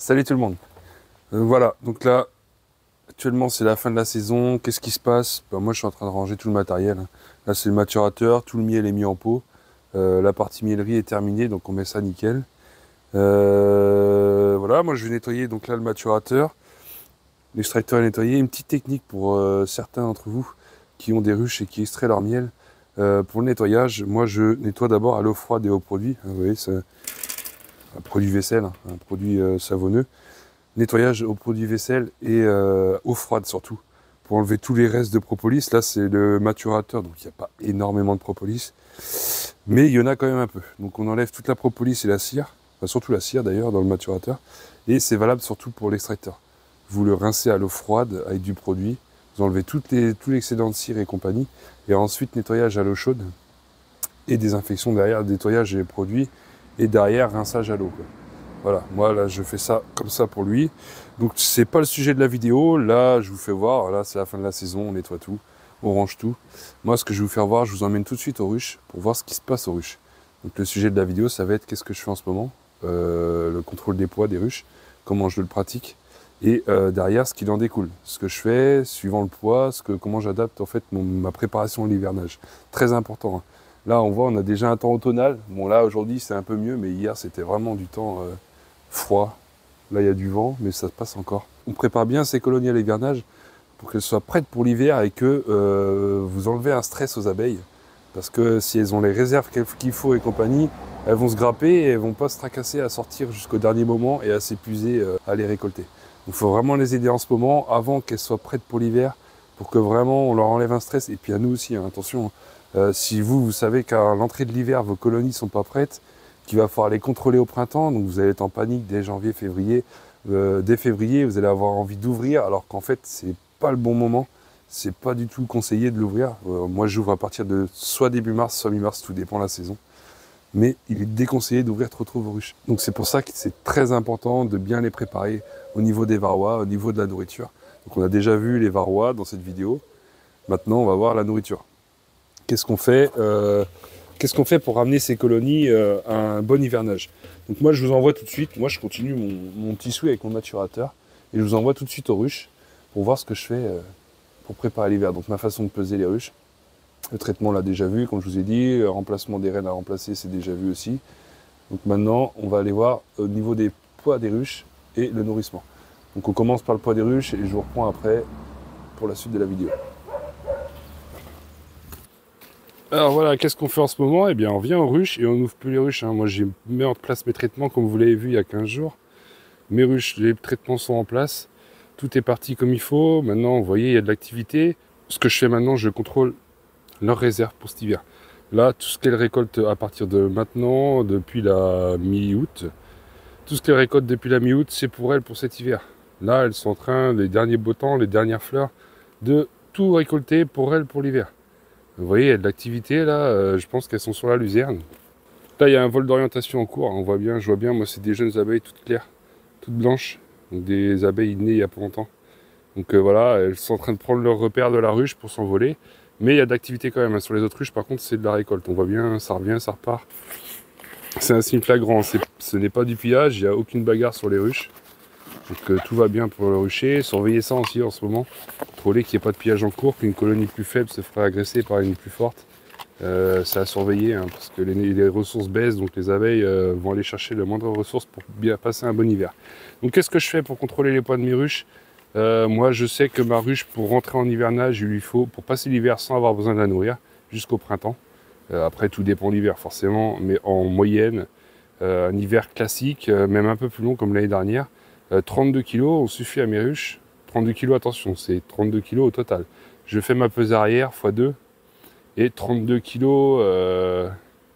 Salut tout le monde. Voilà, donc là, actuellement c'est la fin de la saison. Qu'est-ce qui se passe? Moi je suis en train de ranger tout le matériel, hein. Là c'est le maturateur, tout le miel est mis en pot. La partie miellerie est terminée, donc on met ça nickel. Voilà, moi je vais nettoyer donc là le maturateur. L'extracteur est nettoyé. Une petite technique pour certains d'entre vous qui ont des ruches et qui extraient leur miel. Pour le nettoyage, moi je nettoie d'abord à l'eau froide et au produit. Vous voyez, c'est un produit vaisselle, hein, un produit savonneux. Nettoyage au produit vaisselle et eau froide surtout, pour enlever tous les restes de propolis. Là c'est le maturateur, donc il n'y a pas énormément de propolis, mais il y en a quand même un peu. Donc on enlève toute la propolis et la cire, enfin, surtout la cire d'ailleurs dans le maturateur, et c'est valable surtout pour l'extracteur. Vous le rincez à l'eau froide avec du produit, vous enlevez tout l'excédent de cire et compagnie, et ensuite nettoyage à l'eau chaude, et désinfection derrière, nettoyage et produit, et derrière rinçage à l'eau. Voilà, moi là je fais ça comme ça pour lui. Donc c'est pas le sujet de la vidéo, là je vous fais voir, là c'est la fin de la saison, on nettoie tout, on range tout. Moi ce que je vais vous faire voir, je vous emmène tout de suite aux ruches pour voir ce qui se passe aux ruches. Donc le sujet de la vidéo ça va être qu'est-ce que je fais en ce moment, le contrôle des poids des ruches, comment je le pratique, et derrière ce qu'il en découle, ce que je fais, suivant le poids, comment j'adapte en fait ma préparation à l'hivernage. Très important, hein. Là on voit on a déjà un temps automnal, bon là aujourd'hui c'est un peu mieux, mais hier c'était vraiment du temps froid. Là, il y a du vent, mais ça se passe encore. On prépare bien ces colonies à l'hivernage pour qu'elles soient prêtes pour l'hiver et que vous enlevez un stress aux abeilles. Parce que si elles ont les réserves qu'il faut et compagnie, elles vont se grapper et elles vont pas se tracasser à sortir jusqu'au dernier moment et à s'épuiser à les récolter. Donc il faut vraiment les aider en ce moment avant qu'elles soient prêtes pour l'hiver pour que vraiment on leur enlève un stress. Et puis à nous aussi, hein, attention, si vous savez qu'à l'entrée de l'hiver, vos colonies sont pas prêtes, qu'il va falloir les contrôler au printemps, donc vous allez être en panique dès janvier, février. Dès février, vous allez avoir envie d'ouvrir, alors qu'en fait, c'est pas le bon moment. C'est pas du tout conseillé de l'ouvrir. Moi, j'ouvre à partir de soit début mars, soit mi-mars, tout dépend de la saison. Mais il est déconseillé d'ouvrir trop vos ruches. Donc c'est pour ça que c'est très important de bien les préparer au niveau des varrois, au niveau de la nourriture. Donc on a déjà vu les varrois dans cette vidéo. Maintenant, on va voir la nourriture. Qu'est-ce qu'on fait pour ramener ces colonies à un bon hivernage? Donc moi je vous envoie tout de suite, moi je continue mon petit souhait avec mon maturateur et je vous envoie tout de suite aux ruches pour voir ce que je fais pour préparer l'hiver. Donc ma façon de peser les ruches, le traitement on l'a déjà vu, comme je vous ai dit, le remplacement des rennes à remplacer c'est déjà vu aussi. Donc maintenant on va aller voir au niveau des poids des ruches et le nourrissement. Donc on commence par le poids des ruches et je vous reprends après pour la suite de la vidéo. Alors voilà, qu'est-ce qu'on fait en ce moment? Eh bien, on vient aux ruches et on n'ouvre plus les ruches, hein. Moi, j'ai mis en place mes traitements, comme vous l'avez vu il y a 15 jours. Mes ruches, les traitements sont en place. Tout est parti comme il faut. Maintenant, vous voyez, il y a de l'activité. Ce que je fais maintenant, je contrôle leurs réserves pour cet hiver. Là, tout ce qu'elles récoltent à partir de maintenant, depuis la mi-août, tout ce qu'elles récoltent depuis la mi-août, c'est pour elles pour cet hiver. Là, elles sont en train, les derniers beaux temps, les dernières fleurs, de tout récolter pour elles pour l'hiver. Vous voyez, il y a de l'activité là, je pense qu'elles sont sur la luzerne. Là, il y a un vol d'orientation en cours, on voit bien, je vois bien, moi c'est des jeunes abeilles toutes claires, toutes blanches, donc des abeilles nées il y a pas longtemps. Donc voilà, elles sont en train de prendre leur repère de la ruche pour s'envoler, mais il y a de l'activité quand même, hein. Sur les autres ruches par contre c'est de la récolte, on voit bien, ça revient, ça repart. C'est un signe flagrant, ce n'est pas du pillage, il n'y a aucune bagarre sur les ruches. Donc tout va bien pour le rucher. Surveillez ça aussi en ce moment. Contrôlez qu'il n'y ait pas de pillage en cours, qu'une colonie plus faible se ferait agresser par une plus forte. C'est à surveiller, hein, parce que les ressources baissent, donc les abeilles vont aller chercher le moindre ressource pour bien passer un bon hiver. Donc qu'est-ce que je fais pour contrôler les poids de mes ruches? Moi je sais que ma ruche, pour rentrer en hivernage, il lui faut, pour passer l'hiver sans avoir besoin de la nourrir, jusqu'au printemps. Après tout dépend de l'hiver forcément, mais en moyenne, un hiver classique, même un peu plus long comme l'année dernière, 32 kg, on suffit à mes ruches. 32 kg, attention, c'est 32 kg au total. Je fais ma pesée arrière x2 et 32 kg,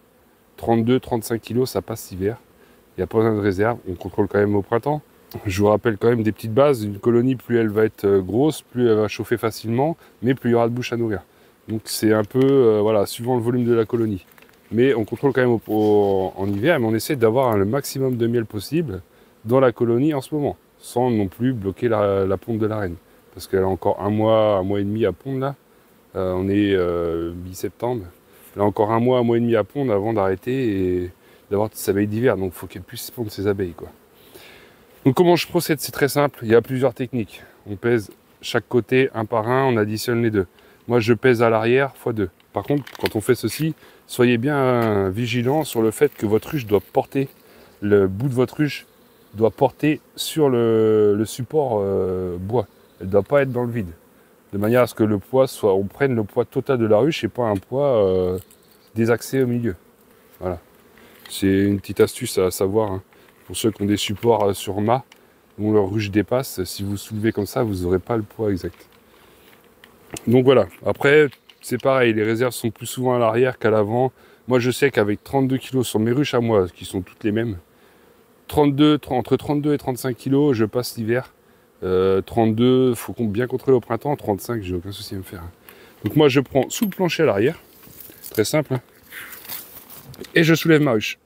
32-35 kg, ça passe l'hiver. Il n'y a pas besoin de réserve, on contrôle quand même au printemps. Je vous rappelle quand même des petites bases. Une colonie, plus elle va être grosse, plus elle va chauffer facilement, mais plus il y aura de bouche à nourrir. Donc c'est un peu, voilà, suivant le volume de la colonie. Mais on contrôle quand même en hiver, mais on essaie d'avoir le maximum de miel possible dans la colonie en ce moment, sans non plus bloquer la ponte de la reine. Parce qu'elle a encore un mois et demi à pondre là. On est mi-septembre. Elle a encore un mois et demi à pondre avant d'arrêter et d'avoir ses abeilles d'hiver. Donc il faut qu'elle puisse pondre ses abeilles, quoi. Donc comment je procède? C'est très simple, il y a plusieurs techniques. On pèse chaque côté un par un, on additionne les deux. Moi je pèse à l'arrière x 2. Par contre, quand on fait ceci, soyez bien vigilant sur le fait que votre ruche doit porter, le bout de votre ruche doit porter sur le support bois. Elle ne doit pas être dans le vide. De manière à ce que le poids soit, on prenne le poids total de la ruche et pas un poids désaxé au milieu. Voilà. C'est une petite astuce à savoir, hein. Pour ceux qui ont des supports sur mât, dont leur ruche dépasse, si vous soulevez comme ça, vous n'aurez pas le poids exact. Donc voilà, après, c'est pareil, les réserves sont plus souvent à l'arrière qu'à l'avant. Moi, je sais qu'avec 32 kg sur mes ruches à moi, qui sont toutes les mêmes, entre 32 et 35 kg, je passe l'hiver. 32, il faut bien contrôler au printemps. 35, j'ai aucun souci à me faire. Donc moi, je prends sous le plancher à l'arrière. C'est très simple, hein. Et je soulève ma ruche.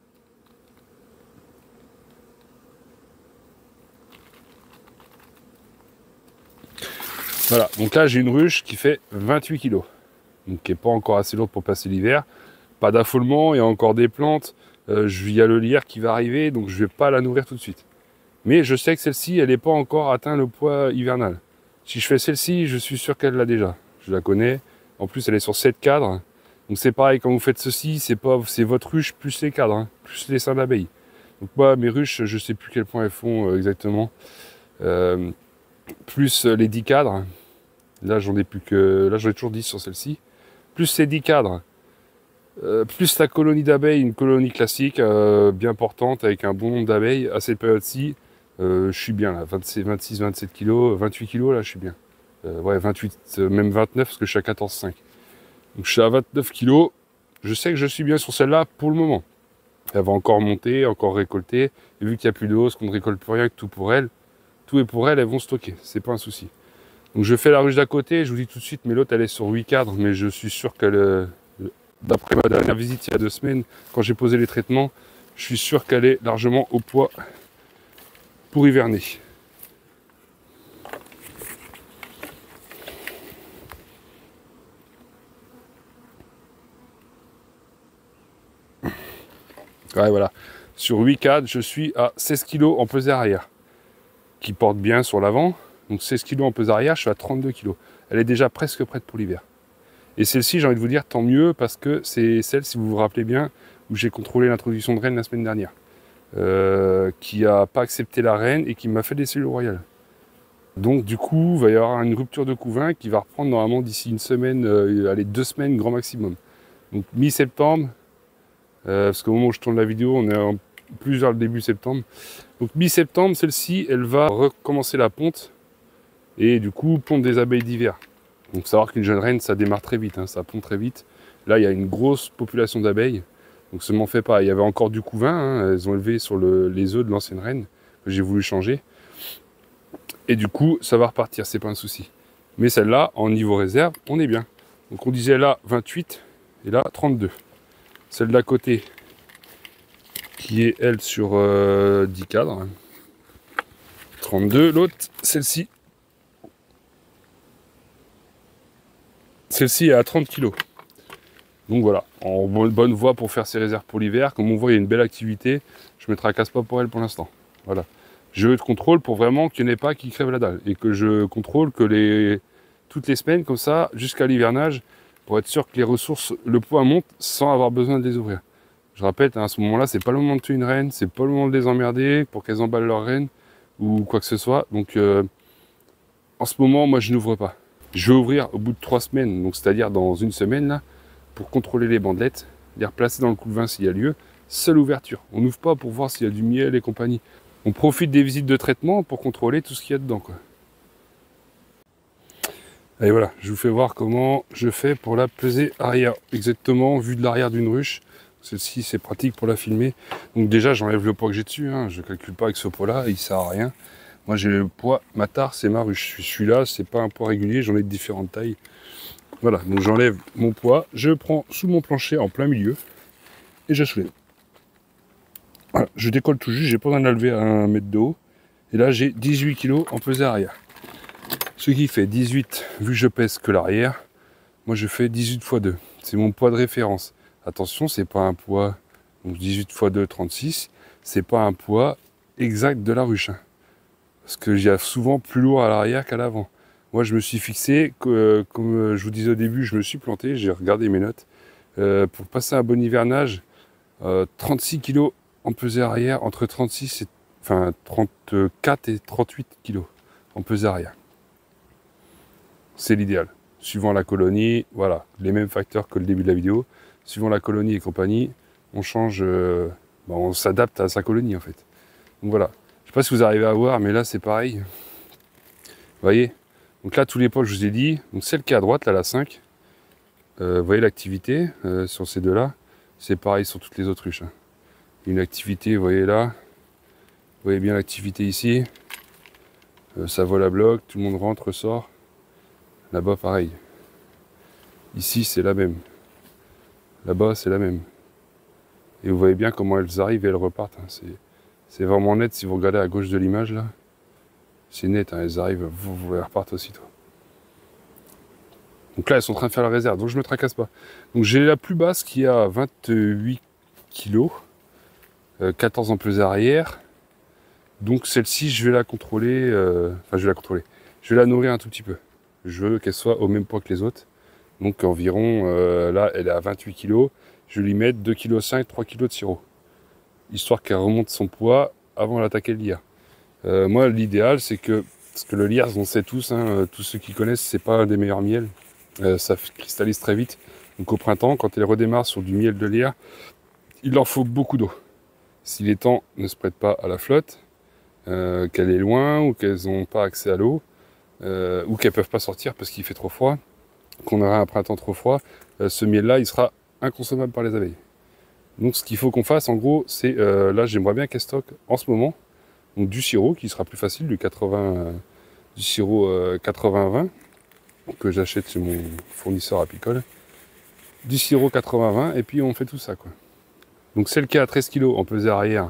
Voilà, donc là j'ai une ruche qui fait 28 kg. Donc qui n'est pas encore assez lourde pour passer l'hiver. Pas d'affolement, il y a encore des plantes. Il y a le lierre qui va arriver, donc je ne vais pas la nourrir tout de suite. Mais je sais que celle-ci, elle n'est pas encore atteint le poids hivernal. Si je fais celle-ci, je suis sûr qu'elle l'a déjà. Je la connais. En plus, elle est sur 7 cadres. Donc c'est pareil, quand vous faites ceci, c'est votre ruche plus les cadres, hein, plus les seins d'abeilles. Donc moi, mes ruches, je ne sais plus quel point elles font exactement. Plus les 10 cadres. Là, j'en ai toujours 10 sur celle-ci. Plus ces 10 cadres. Plus la colonie d'abeilles, une colonie classique, bien portante, avec un bon nombre d'abeilles. À cette période-ci, je suis bien là. 26, 27 kg, 28 kg, là, je suis bien. Ouais, 28, même 29, parce que je suis à 14,5. Donc je suis à 29 kg. Je sais que je suis bien sur celle-là pour le moment. Elle va encore monter, encore récolter. Et vu qu'il n'y a plus de hausse, qu'on ne récolte plus rien, que tout pour elle, tout est pour elle, elles vont stocker. C'est pas un souci. Donc je fais la ruche d'à côté, je vous dis tout de suite, mais l'autre elle est sur 8 cadres, mais je suis sûr qu'elle, d'après ma dernière visite il y a 2 semaines, quand j'ai posé les traitements, je suis sûr qu'elle est largement au poids pour hiverner. Ouais, voilà. Sur 8 cadres, je suis à 16 kg en pesée arrière, qui porte bien sur l'avant. Donc 16 kg en pesée arrière, je suis à 32 kg. Elle est déjà presque prête pour l'hiver. Et celle-ci, j'ai envie de vous dire, tant mieux, parce que c'est celle, si vous vous rappelez bien, où j'ai contrôlé l'introduction de reine la semaine dernière. Qui n'a pas accepté la reine et qui m'a fait des cellules royales. Donc du coup, il va y avoir une rupture de couvain qui va reprendre normalement d'ici une semaine, allez, 2 semaines grand maximum. Donc mi-septembre, parce qu'au moment où je tourne la vidéo, on est en plus vers le début septembre. Donc mi-septembre, celle-ci, elle va recommencer la ponte et du coup ponte des abeilles d'hiver. Donc savoir qu'une jeune reine, ça démarre très vite, hein, ça pond très vite. Là, il y a une grosse population d'abeilles, donc ça ne m'en fait pas. Il y avait encore du couvain, hein, elles ont élevé sur les œufs de l'ancienne reine, que j'ai voulu changer. Et du coup, ça va repartir, c'est pas un souci. Mais celle-là, en niveau réserve, on est bien. Donc on disait là 28 et là 32. Celle d'à côté, qui est elle sur 10 cadres. 32, l'autre, celle-ci. Celle-ci est à 30 kg. Donc voilà, en bonne voie pour faire ses réserves pour l'hiver. Comme on voit, il y a une belle activité. Je ne me tracasse pas pour elle pour l'instant. Voilà. Je contrôle pour vraiment qu'il n'y en ait pas qui crèvent la dalle. Et que je contrôle que toutes les semaines, comme ça, jusqu'à l'hivernage, pour être sûr que les ressources, le poids monte sans avoir besoin de les ouvrir. Je rappelle, à ce moment-là, c'est pas le moment de tuer une reine, c'est pas le moment de les emmerder pour qu'elles emballent leur reine ou quoi que ce soit. Donc en ce moment, moi, je n'ouvre pas. Je vais ouvrir au bout de 3 semaines, donc c'est-à-dire dans une semaine, là, pour contrôler les bandelettes, les replacer dans le couvain s'il y a lieu. Seule ouverture. On n'ouvre pas pour voir s'il y a du miel et compagnie. On profite des visites de traitement pour contrôler tout ce qu'il y a dedans, quoi. Et voilà, je vous fais voir comment je fais pour la pesée arrière. Exactement, vue de l'arrière d'une ruche. Celle-ci, c'est pratique pour la filmer. Donc déjà, j'enlève le poids que j'ai dessus, hein. Je ne calcule pas avec ce poids-là, il ne sert à rien. Moi, j'ai le poids, ma tare, c'est ma ruche. Celui-là, c'est pas un poids régulier, j'en ai de différentes tailles. Voilà, donc j'enlève mon poids, je prends sous mon plancher en plein milieu et je soulève. Voilà, je décolle tout juste, j'ai pas besoin de la lever à 1 mètre de haut. Et là, j'ai 18 kg en pesée arrière. Ce qui fait 18, vu que je pèse que l'arrière, moi je fais 18 x 2. C'est mon poids de référence. Attention, c'est pas un poids, donc 18 x 2, 36. C'est pas un poids exact de la ruche. Hein. Parce que j'y a souvent plus lourd à l'arrière qu'à l'avant. Moi, je me suis fixé, comme je vous disais au début, je me suis planté, j'ai regardé mes notes. Pour passer un bon hivernage, 36 kg en pesée arrière, entre 36 et enfin 34 et 38 kg en pesée arrière. C'est l'idéal. Suivant la colonie, voilà, les mêmes facteurs que le début de la vidéo. Suivant la colonie et compagnie, on change, on s'adapte à sa colonie en fait. Donc voilà. Je sais pas si vous arrivez à voir, mais là c'est pareil. Vous voyez? Donc là, tous les pots, je vous ai dit. Donc celle qui est à droite, là, la 5. Vous voyez l'activité sur ces deux-là. C'est pareil sur toutes les autres ruches. Hein. Une activité, vous voyez là. Vous voyez bien l'activité ici. Ça vole à bloc, tout le monde rentre, sort. Là-bas, pareil. Ici, c'est la même. Là-bas, c'est la même. Et vous voyez bien comment elles arrivent et elles repartent. Hein. C'est vraiment net si vous regardez à gauche de l'image, là. C'est net, hein. Elles arrivent, elles repartent aussitôt. Donc là, elles sont en train de faire la réserve, donc je ne me tracasse pas. Donc j'ai la plus basse qui a 28 kg, 14 en pesée arrière. Donc celle-ci, je vais la contrôler, je vais la contrôler. Je vais la nourrir un tout petit peu. Je veux qu'elle soit au même poids que les autres. Donc environ, là, elle est à 28 kg. Je vais lui mettre 2,5 kg, 3 kg de sirop. Histoire qu'elle remonte son poids avant d'attaquer le lierre. Moi, l'idéal, c'est que, parce que le lierre, on sait tous, hein, tous ceux qui connaissent, c'est pas un des meilleurs miels. Ça cristallise très vite. Donc au printemps, quand elle redémarre sur du miel de lierre, il leur faut beaucoup d'eau. Si les temps ne se prêtent pas à la flotte, qu'elle est loin ou qu'elles n'ont pas accès à l'eau, ou qu'elles ne peuvent pas sortir parce qu'il fait trop froid, qu'on aura un printemps trop froid, ce miel-là, il sera inconsommable par les abeilles. Donc ce qu'il faut qu'on fasse, en gros, c'est, là j'aimerais bien qu'elle stocke en ce moment, donc du sirop qui sera plus facile, du sirop 80-20, que j'achète chez mon fournisseur apicole, du sirop 80-20, et puis on fait tout ça, quoi. Donc celle qui a 13 kg en pesée arrière,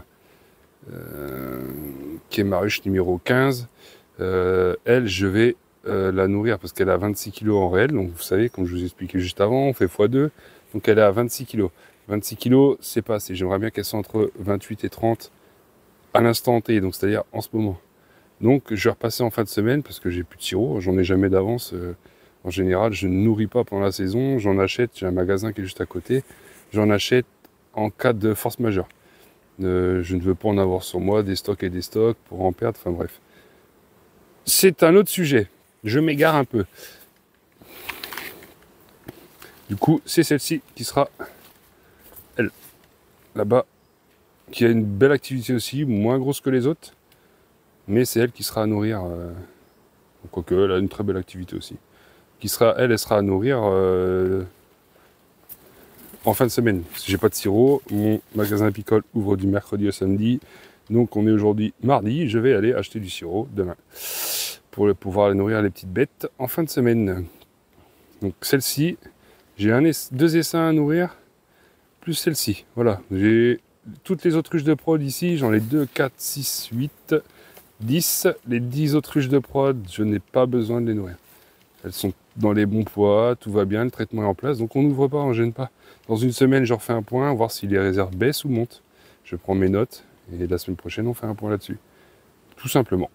qui est ma ruche numéro 15, elle, je vais la nourrir parce qu'elle a 26 kg en réel, donc vous savez, comme je vous ai expliqué juste avant, on fait x2, donc elle est à 26 kg. 26 kg, c'est pas assez, j'aimerais bien qu'elle soit entre 28 et 30 à l'instant T, donc c'est-à-dire en ce moment. Donc je vais repasser en fin de semaine parce que j'ai plus de sirop, j'en ai jamais d'avance. En général, je ne nourris pas pendant la saison, j'en achète, j'ai un magasin qui est juste à côté, j'en achète en cas de force majeure. Je ne veux pas en avoir sur moi des stocks et des stocks pour en perdre, enfin bref. C'est un autre sujet, je m'égare un peu. Du coup, c'est celle-ci qui sera, elle, là-bas, qui a une belle activité aussi, moins grosse que les autres, mais c'est elle qui sera à nourrir, quoique elle a une très belle activité aussi, qui sera, elle sera à nourrir en fin de semaine. Si j'ai pas de sirop, mon magasin apicole ouvre du mercredi au samedi, donc on est aujourd'hui mardi, je vais aller acheter du sirop demain, pour pouvoir aller nourrir les petites bêtes en fin de semaine. Donc celle-ci, j'ai deux essaims à nourrir, plus celle-ci, voilà, j'ai toutes les autruches de prod ici, j'en ai 2, 4, 6, 8, 10. Les 10 autruches de prod, je n'ai pas besoin de les nourrir. Elles sont dans les bons poids, tout va bien, le traitement est en place, donc on n'ouvre pas, on ne gêne pas. Dans une semaine, je refais un point, voir si les réserves baissent ou montent. Je prends mes notes, et la semaine prochaine, on fait un point là-dessus. Tout simplement.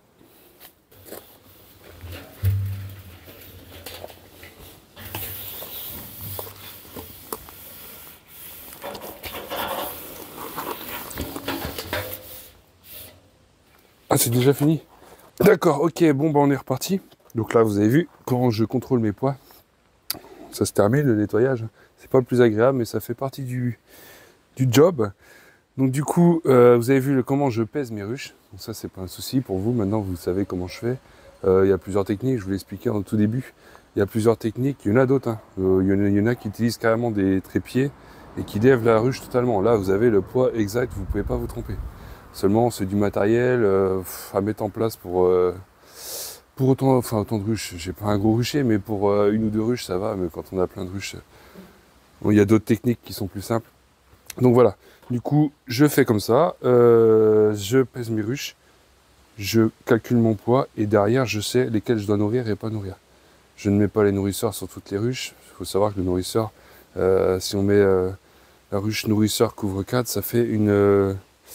Ah, c'est déjà fini? D'accord, ok, bon, bah on est reparti. Donc là, vous avez vu, quand je contrôle mes poids, ça se termine, le nettoyage. C'est pas le plus agréable, mais ça fait partie du job. Donc du coup, vous avez vu comment je pèse mes ruches. Donc ça, c'est pas un souci pour vous. Maintenant, vous savez comment je fais. Il y a plusieurs techniques, je vous l'ai expliqué en tout début. Il y a plusieurs techniques, il y en a d'autres. Hein. Il y en a qui utilisent carrément des trépieds et qui lèvent la ruche totalement. Là, vous avez le poids exact, vous ne pouvez pas vous tromper. Seulement, c'est du matériel à mettre en place pour autant de ruches. J'ai pas un gros rucher, mais pour une ou deux ruches, ça va. Mais quand on a plein de ruches, bon, il y a d'autres techniques qui sont plus simples. Donc voilà. Du coup, je fais comme ça. Je pèse mes ruches, je calcule mon poids et derrière, je sais lesquelles je dois nourrir et pas nourrir. Je ne mets pas les nourrisseurs sur toutes les ruches. Il faut savoir que le nourrisseur, si on met la ruche nourrisseur couvre 4, ça fait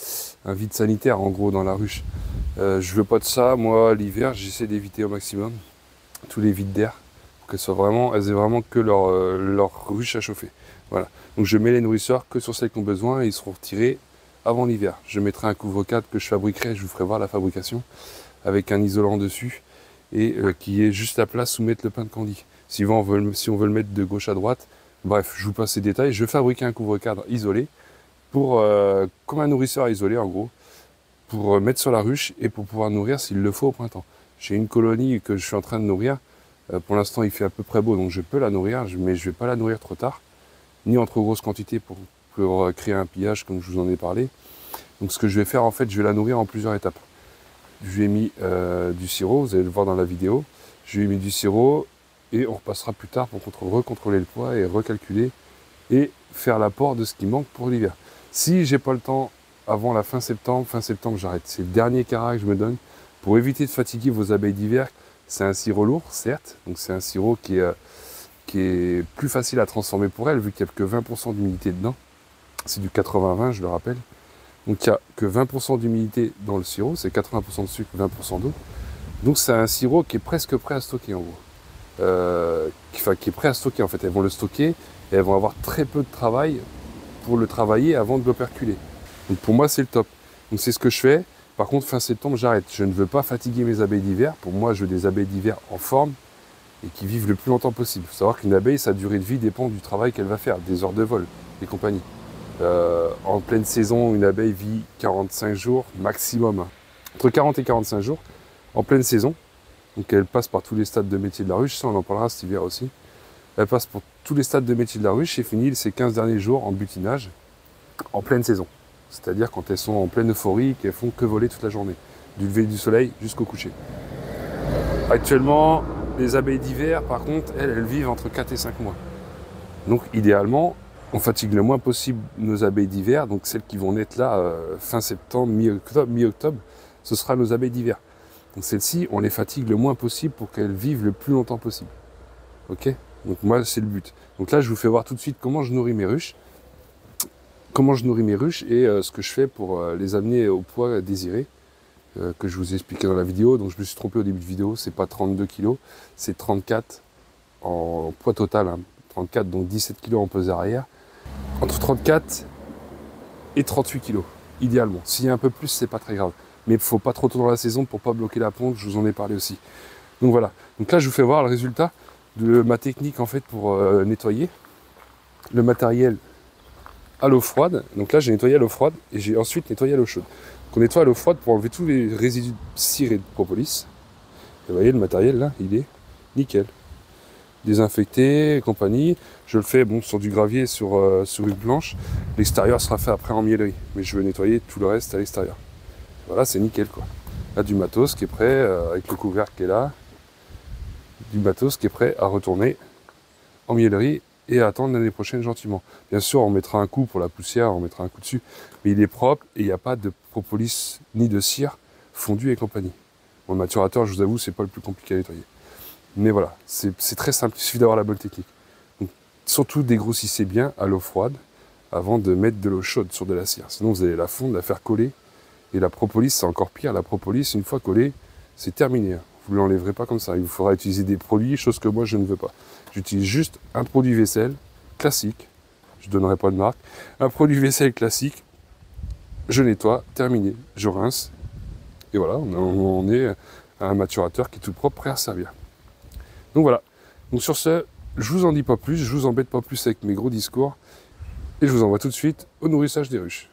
un vide sanitaire en gros dans la ruche. Je veux pas de ça. Moi, l'hiver, j'essaie d'éviter au maximum tous les vides d'air pour elles aient vraiment que leur ruche à chauffer. Voilà. Donc je mets les nourrisseurs que sur celles qui ont besoin et ils seront retirés avant l'hiver. Je mettrai un couvre-cadre que je fabriquerai, je vous ferai voir la fabrication, avec un isolant dessus et qui est juste la place où mettre le pain de candy. Si on veut le mettre de gauche à droite, bref, je vous passe ces détails. Je fabrique un couvre-cadre isolé pour, comme un nourrisseur isolé en gros, pour mettre sur la ruche et pour pouvoir nourrir s'il le faut au printemps. J'ai une colonie que je suis en train de nourrir. Pour l'instant, il fait à peu près beau, donc je peux la nourrir, mais je ne vais pas la nourrir trop tard, ni en trop grosse quantité pour créer un pillage comme je vous en ai parlé. Donc ce que je vais faire, en fait, je vais la nourrir en plusieurs étapes. Je lui ai mis du sirop, vous allez le voir dans la vidéo. Je lui ai mis du sirop et on repassera plus tard pour recontrôler le poids et recalculer et faire l'apport de ce qui manque pour l'hiver. Si j'ai pas le temps avant la fin septembre j'arrête. C'est le dernier carat que je me donne pour éviter de fatiguer vos abeilles d'hiver. C'est un sirop lourd, certes, donc c'est un sirop qui est plus facile à transformer pour elles vu qu'il n'y a que 20% d'humidité dedans. C'est du 80-20, je le rappelle. Donc il n'y a que 20% d'humidité dans le sirop, c'est 80% de sucre, 20% d'eau. Donc c'est un sirop qui est presque prêt à stocker en gros. Qui est prêt à stocker en fait. Elles vont le stocker et elles vont avoir très peu de travail pour le travailler avant de l'operculer. Donc pour moi c'est le top. Donc c'est ce que je fais. Par contre fin septembre j'arrête. Je ne veux pas fatiguer mes abeilles d'hiver. Pour moi je veux des abeilles d'hiver en forme et qui vivent le plus longtemps possible. Il faut savoir qu'une abeille, sa durée de vie dépend du travail qu'elle va faire, des heures de vol et compagnie. En pleine saison, une abeille vit 45 jours maximum, hein. Entre 40 et 45 jours en pleine saison. Donc elle passe par tous les stades de métier de la ruche, ça on en parlera cet hiver aussi. Elle passe pour tous les stades de métier de la ruche et finit ses 15 derniers jours en butinage en pleine saison. C'est-à-dire quand elles sont en pleine euphorie, qu'elles font que voler toute la journée, du lever du soleil jusqu'au coucher. Actuellement, les abeilles d'hiver, par contre, elles vivent entre 4 et 5 mois. Donc idéalement, on fatigue le moins possible nos abeilles d'hiver, donc celles qui vont naître là fin septembre, mi-octobre, ce sera nos abeilles d'hiver. Donc celles-ci, on les fatigue le moins possible pour qu'elles vivent le plus longtemps possible. Ok? Donc moi, c'est le but. Donc là, je vous fais voir tout de suite comment je nourris mes ruches. Comment je nourris mes ruches et ce que je fais pour les amener au poids désiré, que je vous ai expliqué dans la vidéo. Donc je me suis trompé au début de vidéo, c'est pas 32 kg, c'est 34 en poids total. Hein. 34, donc 17 kg en pesée arrière. Entre 34 et 38 kg, idéalement. S'il y a un peu plus, c'est pas très grave. Mais il ne faut pas trop tôt dans la saison pour pas bloquer la ponte, je vous en ai parlé aussi. Donc voilà. Donc là, je vous fais voir le résultat de ma technique en fait pour nettoyer le matériel à l'eau froide. Donc là, j'ai nettoyé à l'eau froide et j'ai ensuite nettoyé à l'eau chaude. Donc on nettoie à l'eau froide pour enlever tous les résidus de cire et de propolis. Et vous voyez, le matériel là, il est nickel. Désinfecté et compagnie. Je le fais sur du gravier sur une planche. L'extérieur sera fait après en miellerie. Mais je veux nettoyer tout le reste à l'extérieur. Voilà, c'est nickel quoi. Là, du matos qui est prêt, avec le couvercle qui est là. Du matos qui est prêt à retourner en miellerie et à attendre l'année prochaine gentiment. Bien sûr, on mettra un coup pour la poussière, on mettra un coup dessus, mais il est propre et il n'y a pas de propolis ni de cire fondue et compagnie. Bon, le maturateur, je vous avoue, c'est pas le plus compliqué à nettoyer. Mais voilà, c'est très simple, il suffit d'avoir la bonne technique. Donc, surtout dégrossissez bien à l'eau froide avant de mettre de l'eau chaude sur de la cire. Sinon, vous allez la fondre, la faire coller. Et la propolis, c'est encore pire. La propolis, une fois collée, c'est terminé. Vous ne l'enlèverez pas comme ça. Il vous faudra utiliser des produits, chose que moi, je ne veux pas. J'utilise juste un produit vaisselle classique. Je ne donnerai pas de marque. Un produit vaisselle classique. Je nettoie, terminé. Je rince. Et voilà, on est à un maturateur qui est tout propre, prêt à servir. Donc voilà. Donc sur ce, je vous en dis pas plus. Je vous embête pas plus avec mes gros discours. Et je vous envoie tout de suite au nourrissage des ruches.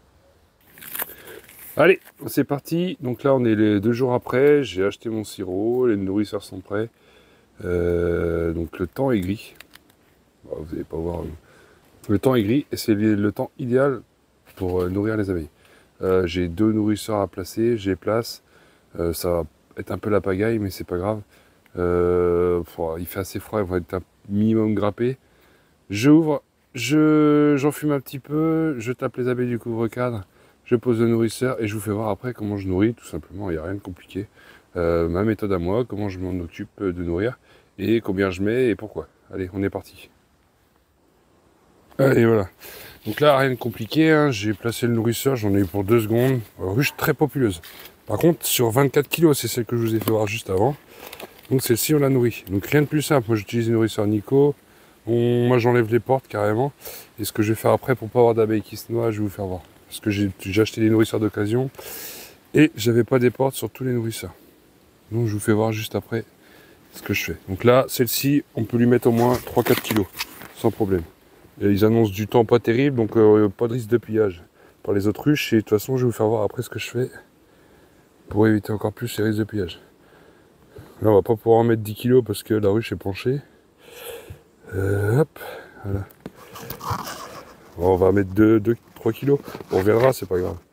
Allez, c'est parti. Donc là, on est les 2 jours après. J'ai acheté mon sirop. Les nourrisseurs sont prêts. Donc le temps est gris. Bon, vous n'allez pas voir. Le temps est gris et c'est le temps idéal pour nourrir les abeilles. J'ai 2 nourrisseurs à placer. Je les place. Ça va être un peu la pagaille, mais c'est pas grave. Il fait assez froid. Ils vont être un minimum grappés. J'ouvre. J'enfume un petit peu. Je tape les abeilles du couvre-cadre. Je pose le nourrisseur et je vous fais voir après comment je nourris, tout simplement, il n'y a rien de compliqué. Ma méthode à moi, comment je m'en occupe de nourrir, et combien je mets et pourquoi. Allez, on est parti. Allez, voilà. Donc là, rien de compliqué, hein. J'ai placé le nourrisseur, j'en ai eu pour 2 secondes. Ruche très populeuse. Par contre, sur 24 kilos, c'est celle que je vous ai fait voir juste avant. Donc celle-ci, on la nourrit. Donc rien de plus simple. Moi, j'utilise le nourrisseur Nico. Moi, j'enlève les portes carrément. Et ce que je vais faire après pour pas avoir d'abeilles qui se noient, je vais vous faire voir. Parce que j'ai acheté des nourrisseurs d'occasion et j'avais pas des portes sur tous les nourrisseurs. Donc je vous fais voir juste après ce que je fais. Donc là, celle-ci, on peut lui mettre au moins 3-4 kilos, sans problème. Et ils annoncent du temps pas terrible, donc pas de risque de pillage par les autres ruches. Et de toute façon, je vais vous faire voir après ce que je fais pour éviter encore plus les risques de pillage. Là, on va pas pouvoir en mettre 10 kilos parce que la ruche est penchée. Hop, voilà. Bon, on va mettre 3 kilos. On reviendra, c'est pas grave.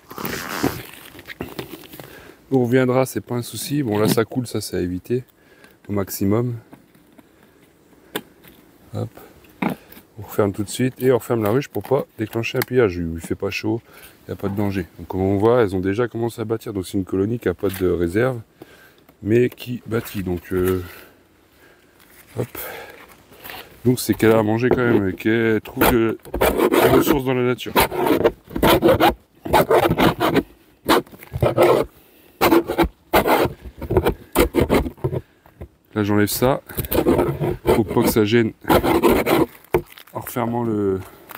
On reviendra, c'est pas un souci. Bon, là, ça coule, ça, c'est à éviter au maximum. Hop. On referme tout de suite et on referme la ruche pour pas déclencher un pillage. Il fait pas chaud, il n'y a pas de danger. Donc, comme on voit, elles ont déjà commencé à bâtir. Donc, c'est une colonie qui n'a pas de réserve, mais qui bâtit. Donc, hop. Donc, c'est qu'elle a à manger quand même et qu'elle trouve des ressources dans la nature. Là, j'enlève ça. Faut pas que ça gêne. En refermant le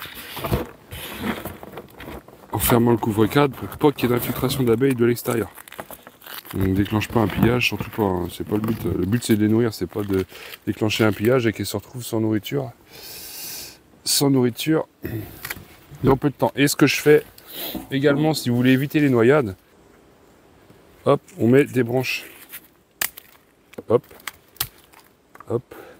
couvre-cadre pour pas qu'il y ait d'infiltration d'abeilles de l'extérieur. On ne déclenche pas un pillage, surtout pas, hein, c'est pas le but. Le but c'est de les nourrir, c'est pas de déclencher un pillage et qu'elles se retrouvent sans nourriture. Sans nourriture, dans peu de temps. Et ce que je fais également, si vous voulez éviter les noyades, hop, on met des branches. Hop, hop.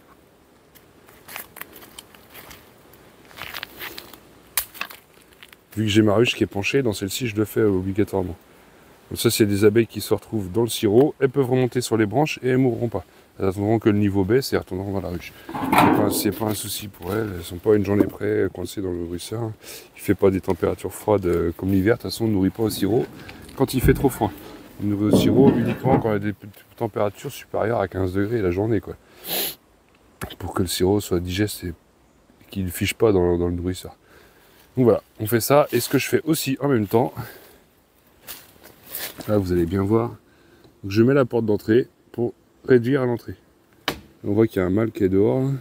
Vu que j'ai ma ruche qui est penchée, dans celle-ci, je le fais obligatoirement. Donc ça, c'est des abeilles qui se retrouvent dans le sirop. Elles peuvent remonter sur les branches et elles ne mourront pas. Elles attendront que le niveau baisse et elles retourneront dans la ruche. C'est pas un souci pour elles. Elles ne sont pas une journée près coincées dans le nourrisseur. Il ne fait pas des températures froides comme l'hiver. De toute façon, on ne nourrit pas au sirop quand il fait trop froid. On nourrit au sirop uniquement quand il y a des températures supérieures à 15 degrés la journée, quoi. Pour que le sirop soit digeste et qu'il ne fiche pas dans le nourrisseur. Donc voilà, on fait ça. Et ce que je fais aussi en même temps, là vous allez bien voir, donc je mets la porte d'entrée pour réduire à l'entrée. On voit qu'il y a un mâle qui est dehors. Là.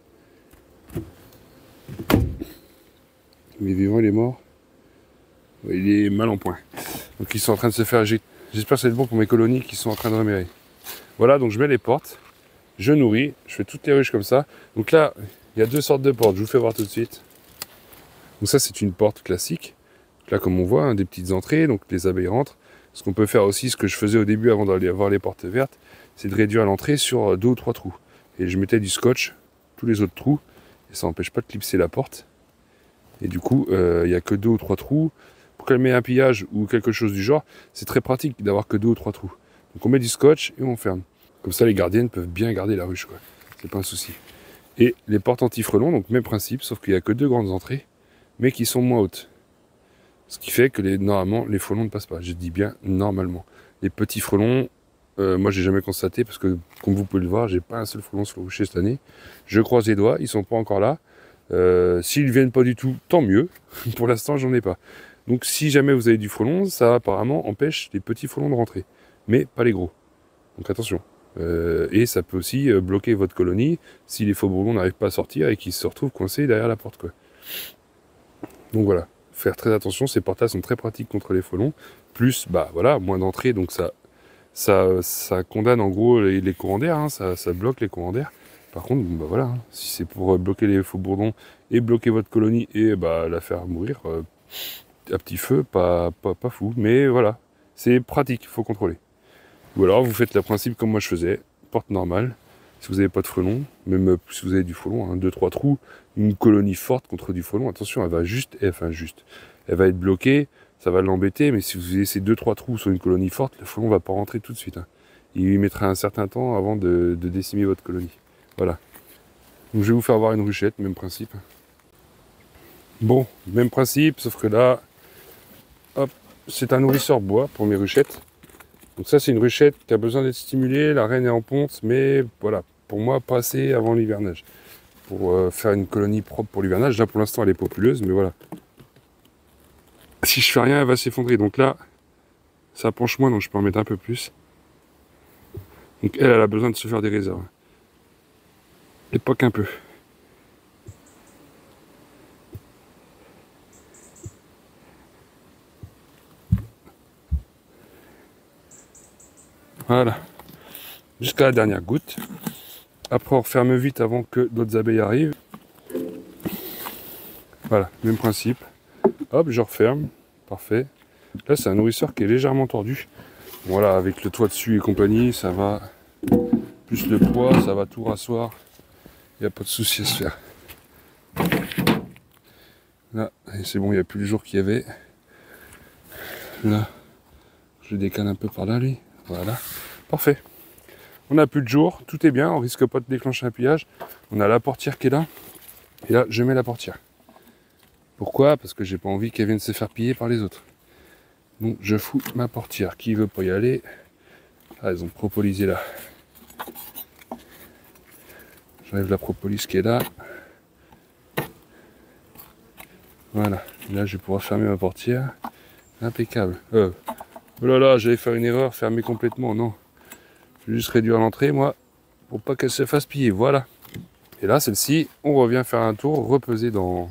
Il est vivant, il est mort. Ouais, il est mal en point. Donc ils sont en train de se faire agiter. J'espère que c'est bon pour mes colonies qui sont en train de remérer. Voilà, donc je mets les portes, je nourris, je fais toutes les ruches comme ça. Donc là, il y a 2 sortes de portes, je vous fais voir tout de suite. Donc ça, c'est une porte classique. Donc là, comme on voit, hein, des petites entrées, donc les abeilles rentrent. Ce qu'on peut faire aussi, ce que je faisais au début avant d'aller avoir les portes vertes, c'est de réduire l'entrée sur 2 ou 3 trous. Et je mettais du scotch, tous les autres trous, et ça n'empêche pas de clipser la porte. Et du coup, il n'y a que 2 ou 3 trous. Pour qu'elle mette un pillage ou quelque chose du genre, c'est très pratique d'avoir que 2 ou 3 trous. Donc on met du scotch et on ferme. Comme ça, les gardiennes peuvent bien garder la ruche, quoi. C'est pas un souci. Et les portes anti-frelons, donc même principe, sauf qu'il n'y a que 2 grandes entrées, mais qui sont moins hautes. Ce qui fait que normalement, les frelons ne passent pas. Je dis bien normalement. Les petits frelons, moi j'ai jamais constaté, parce que comme vous pouvez le voir, j'ai pas un seul frelon sur le rucher cette année. Je croise les doigts, ils sont pas encore là. S'ils viennent pas du tout, tant mieux. Pour l'instant, j'en ai pas. Donc si jamais vous avez du frelon, ça apparemment empêche les petits frelons de rentrer. Mais pas les gros. Donc attention. Et ça peut aussi bloquer votre colonie si les faux bourdons n'arrivent pas à sortir et qu'ils se retrouvent coincés derrière la porte, quoi. Donc voilà, faire très attention, ces portails sont très pratiques contre les frelons, plus bah voilà, moins d'entrée, donc ça condamne en gros les courants d'air, hein, ça bloque les courants d'air. Par contre, bah voilà, hein, si c'est pour bloquer les faux bourdons et bloquer votre colonie et bah la faire mourir à petit feu, pas fou, mais voilà, c'est pratique, il faut contrôler. Ou alors vous faites le principe comme moi je faisais, porte normale. Si vous n'avez pas de frelon, même si vous avez du frelon, 2-3 trous, une colonie forte contre du frelon, attention, elle va elle va être bloquée, ça va l'embêter, mais si vous laissez 2-3 trous sur une colonie forte, le frelon ne va pas rentrer tout de suite. Hein. Il mettra un certain temps avant de décimer votre colonie. Voilà. Donc je vais vous faire voir une ruchette, même principe. Bon, même principe, sauf que là, hop, c'est un nourrisseur bois pour mes ruchettes. Donc ça, c'est une ruchette qui a besoin d'être stimulée, la reine est en ponte, mais voilà, pour moi, pas assez avant l'hivernage. pour faire une colonie propre pour l'hivernage. Là pour l'instant elle est populeuse, mais voilà. Si je fais rien, elle va s'effondrer. Donc là, ça penche moins, donc je peux en mettre un peu plus. Donc elle a besoin de se faire des réserves. Et pas qu'un peu. Voilà. Jusqu'à la dernière goutte. Après on referme vite avant que d'autres abeilles arrivent. Voilà, même principe. Hop, je referme. Parfait. Là c'est un nourrisseur qui est légèrement tordu. Voilà, avec le toit dessus et compagnie, ça va. Plus le poids, ça va tout rasseoir. Il n'y a pas de souci à se faire. Là, c'est bon, il n'y a plus le jour qu'il y avait. Là, je le décale un peu par là, lui. Voilà. Parfait. On n'a plus de jour, tout est bien, on risque pas de déclencher un pillage. On a la portière qui est là. Et là, je mets la portière. Pourquoi? Parce que j'ai pas envie qu'elle vienne se faire piller par les autres. Donc je fous ma portière. Qui veut pas y aller? Ah, ils ont propolisé là. J'enlève la propolis qui est là. Voilà. Là, je vais pouvoir fermer ma portière. Impeccable. Oh là là, j'allais faire une erreur, fermer complètement. Non. Je vais juste réduire l'entrée, moi, pour pas qu'elle se fasse piller. Voilà. Et là, celle-ci, on revient faire un tour, repeser dans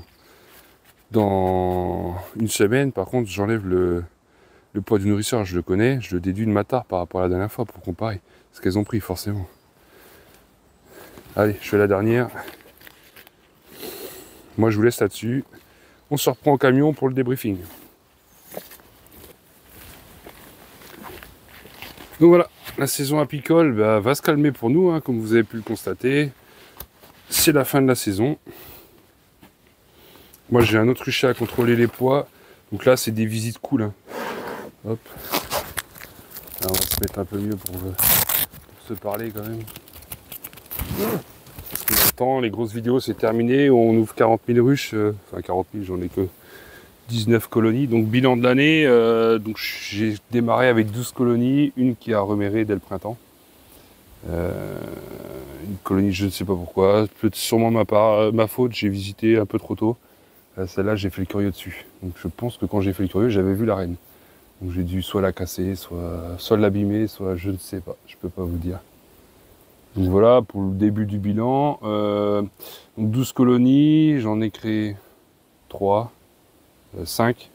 une semaine. Par contre, j'enlève le poids du nourrisseur, je le connais. Je le déduis de ma tare par rapport à la dernière fois pour comparer ce qu'elles ont pris, forcément. Allez, je fais la dernière. Moi, je vous laisse là-dessus. On se reprend au camion pour le débriefing. Donc voilà, la saison apicole va se calmer pour nous, hein, comme vous avez pu le constater. C'est la fin de la saison. Moi j'ai un autre rucher à contrôler les poids. Donc là c'est des visites cool. Hein. Hop. Là, on va se mettre un peu mieux pour se parler quand même. Parce que maintenant les grosses vidéos c'est terminé. On ouvre 40 000 ruches. Enfin 40 000, j'en ai que 19 colonies. Donc bilan de l'année. Donc j'ai démarré avec 12 colonies. Une qui a reméré dès le printemps. Une colonie, je ne sais pas pourquoi. Peut-être sûrement ma faute. J'ai visité un peu trop tôt. Celle-là, j'ai fait le curieux dessus. Donc je pense que quand j'ai fait le curieux, j'avais vu la reine. Donc j'ai dû soit la casser, soit l'abîmer, soit je ne sais pas. Je peux pas vous dire. Donc voilà pour le début du bilan. Donc 12 colonies, j'en ai créé 3, 5.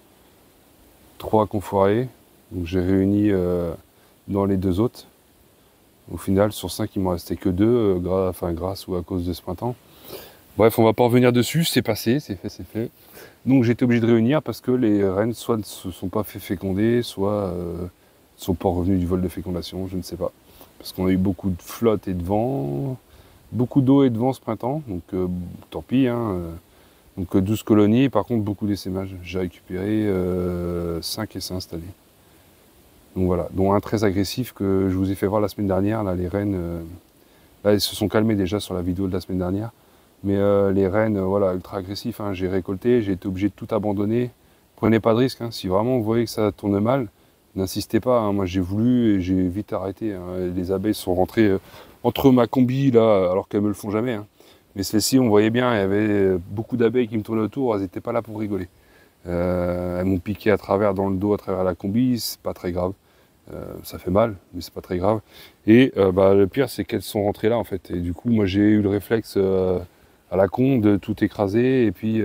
3 confoirés. Donc j'ai réuni dans les 2 autres. Au final, sur 5, il ne m'en restait que 2, grâce ou à cause de ce printemps. Bref, on va pas revenir dessus, c'est passé, c'est fait, c'est fait. Donc j'ai été obligé de réunir parce que les reines soit ne se sont pas fait féconder, soit ne sont pas revenues du vol de fécondation, je ne sais pas. Parce qu'on a eu beaucoup de flotte et de vent, beaucoup d'eau et de vent ce printemps, donc tant pis. Hein, donc 12 colonies, par contre beaucoup d'essaimages. J'ai récupéré 5 essaims installés. Donc voilà, dont un très agressif que je vous ai fait voir la semaine dernière. Là, les rennes, là, elles se sont calmées déjà sur la vidéo de la semaine dernière. Mais les rennes, voilà, ultra agressifs, hein, j'ai récolté, j'ai été obligé de tout abandonner. Prenez pas de risque, hein. Si vraiment vous voyez que ça tourne mal, n'insistez pas. Hein. Moi j'ai voulu et j'ai vite arrêté. Hein. Les abeilles sont rentrées entre ma combi, là, alors qu'elles me le font jamais. Hein. Mais celle-ci, on voyait bien, il y avait beaucoup d'abeilles qui me tournaient autour, elles n'étaient pas là pour rigoler. Elles m'ont piqué à travers dans le dos, à travers la combi, c'est pas très grave. Ça fait mal, mais c'est pas très grave. Et le pire, c'est qu'elles sont rentrées là en fait. Et du coup, moi j'ai eu le réflexe à la con de tout écraser. Et puis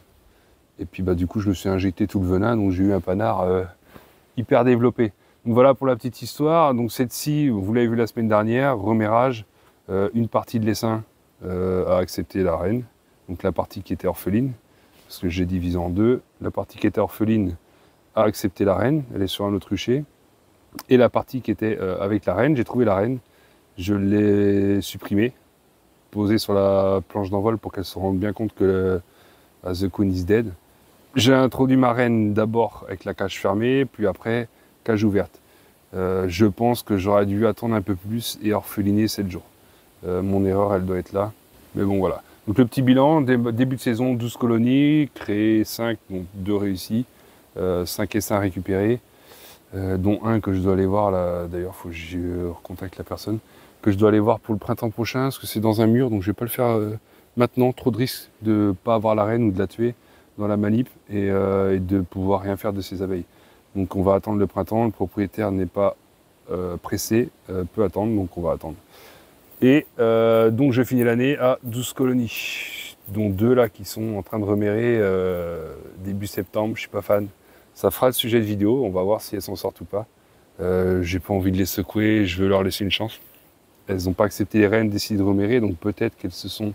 du coup, je me suis injecté tout le venin, donc j'ai eu un panard hyper développé. Donc voilà pour la petite histoire. Donc cette-ci, vous l'avez vu la semaine dernière, remérage. Une partie de l'essaim a accepté la reine. Donc la partie qui était orpheline, parce que j'ai divisé en 2. La partie qui était orpheline a accepté la reine, elle est sur un autre rucher. Et la partie qui était avec la reine, j'ai trouvé la reine, je l'ai supprimée, posée sur la planche d'envol pour qu'elle se rende bien compte que the queen is dead. J'ai introduit ma reine d'abord avec la cage fermée, puis après cage ouverte. Je pense que j'aurais dû attendre un peu plus et orpheliner 7 jours. Mon erreur, elle doit être là. Mais bon, voilà. Donc le petit bilan, début de saison, 12 colonies, créé 5, donc 2 réussis, 5 essaims récupérés. Dont un que je dois aller voir là, d'ailleurs faut que je recontacte la personne, que je dois aller voir pour le printemps prochain, parce que c'est dans un mur, donc je vais pas le faire maintenant trop de risques de ne pas avoir la reine ou de la tuer dans la manip et de pouvoir rien faire de ces abeilles. Donc on va attendre le printemps, le propriétaire n'est pas pressé, peut attendre, donc on va attendre. Et donc je finis l'année à 12 colonies, dont 2 là qui sont en train de remérer début septembre, je suis pas fan. Ça fera le sujet de vidéo, on va voir si elles s'en sortent ou pas. J'ai pas envie de les secouer, je veux leur laisser une chance. Elles n'ont pas accepté les reines, décidé de remérer, donc peut-être qu'elles se sont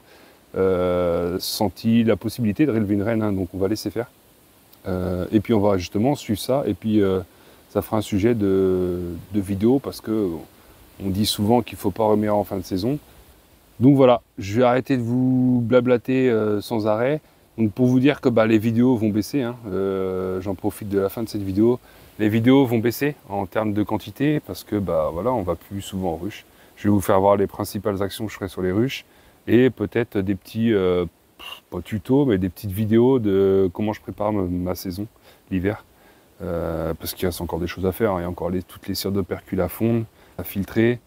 senti la possibilité de rélever une reine, hein, donc on va laisser faire. Et puis on va justement suivre ça, et puis ça fera un sujet de vidéo, parce que on dit souvent qu'il ne faut pas remérer en fin de saison. Donc voilà, je vais arrêter de vous blablater sans arrêt. Donc pour vous dire que les vidéos vont baisser, hein, j'en profite de la fin de cette vidéo. Les vidéos vont baisser en termes de quantité parce que voilà, on va plus souvent en ruche. Je vais vous faire voir les principales actions que je ferai sur les ruches et peut-être des petits, pas tutos, mais des petites vidéos de comment je prépare ma saison, l'hiver. Parce qu'il reste encore des choses à faire, hein. Il y a encore toutes les cires d'opercule à fondre, à filtrer.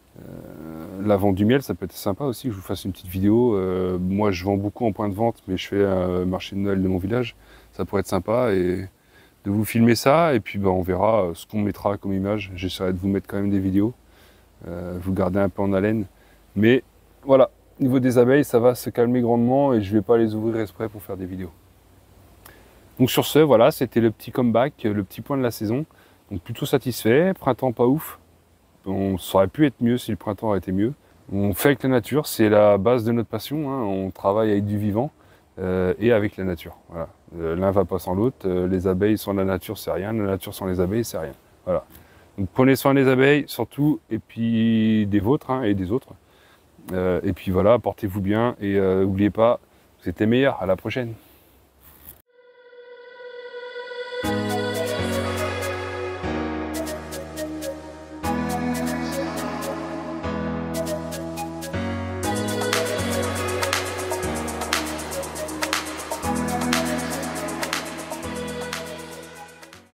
La vente du miel, ça peut être sympa aussi que je vous fasse une petite vidéo. Moi, je vends beaucoup en point de vente, mais je fais un marché de Noël de mon village. Ça pourrait être sympa et de vous filmer ça. Et puis, on verra ce qu'on mettra comme image. J'essaierai de vous mettre quand même des vidéos, vous garder un peu en haleine. Mais voilà, au niveau des abeilles, ça va se calmer grandement et je ne vais pas les ouvrir exprès pour faire des vidéos. Donc sur ce, voilà, c'était le petit comeback, le petit point de la saison. Donc plutôt satisfait, printemps pas ouf. Ça aurait pu être mieux si le printemps aurait été mieux. On fait avec la nature, c'est la base de notre passion, hein. On travaille avec du vivant et avec la nature. Voilà. L'un va pas sans l'autre. Les abeilles sans la nature, c'est rien. La nature sans les abeilles, c'est rien. Voilà. Donc prenez soin des abeilles, surtout, et puis des vôtres, hein, et des autres. Et puis voilà, portez-vous bien et n'oubliez pas, vous êtes les meilleurs. À la prochaine.